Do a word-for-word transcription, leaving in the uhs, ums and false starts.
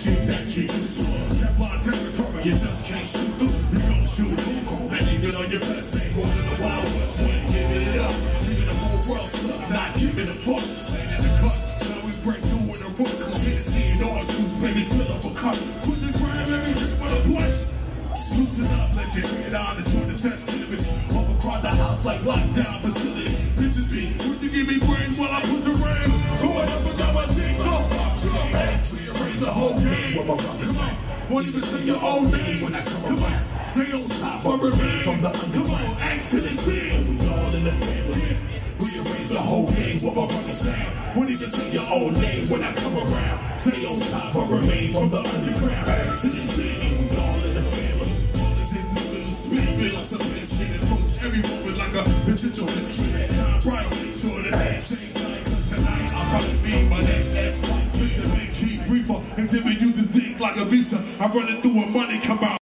shit that you used to. Teflon territory, you just can't shoot through. You gon' shoot through, and you get on your best thing. Going in the Wild West, when giving it up. Giving the whole world stuff, not giving a fuck. Playing in the cut, now we break through in the room. Come on, hit it, all juice, baby, fill up a cup. Put the gram every drink with a place. Loosen up, let your head on, it's for the testimony. Overcrowd the house like lockdown facilities. Bitches be, would you give me brains while I put the rain? Who I never got my dick, don't stop, stop. Rearrange the whole game. Come on, won't even say your own name when I come around. Stay on top, but remain from the underground. Come on, act to the scene. We all in the family. Rearrange the whole game, what my brother said. Won't even say your own name when I come around. Stay on top, but remain from the underground. Act to the scene. We all in the family. Build up some bitch and approach every woman like a potential history. Time bright, make sure that that same night. Cause tonight I'll probably be my next ex-wife. Spit the big chief reaper until we use his dick like a visa. I'm running through a money come out.